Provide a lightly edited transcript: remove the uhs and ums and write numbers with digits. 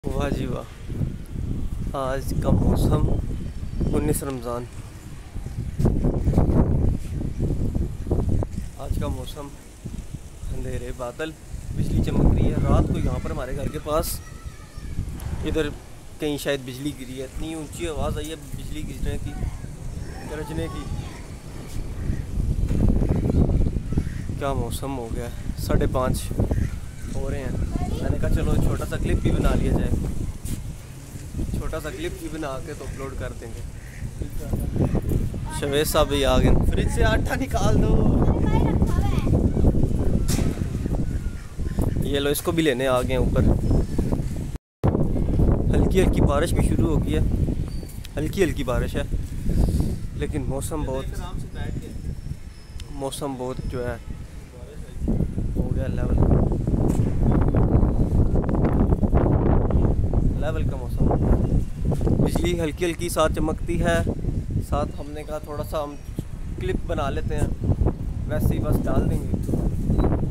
वाह जी वाह, आज का मौसम 19 रमज़ान। आज का मौसम अंधेरे बादल, बिजली चमक रही है। रात को यहाँ पर हमारे घर के पास इधर कहीं शायद बिजली गिरी है। इतनी ऊंची आवाज़ आई है बिजली गिरने की, गरजने की। क्या मौसम हो गया है, 5:30 हो रहे हैं। मैंने कहा चलो छोटा सा क्लिप भी बना लिया जाए, छोटा सा क्लिप भी बना के तो अपलोड कर देंगे। शवेज साहब भी आ गए। फ्रिज से आटा निकाल दो। ये लो, इसको भी लेने आ गए ऊपर। हल्की हल्की बारिश भी शुरू हो गई है, हल्की हल्की बारिश है, लेकिन मौसम बहुत जो है हो गया लेवल का मौसम हो गया। बिजली हल्की हल्की साथ चमकती है। साथ हमने कहा थोड़ा सा हम क्लिप बना लेते हैं, वैसे ही बस डाल देंगे।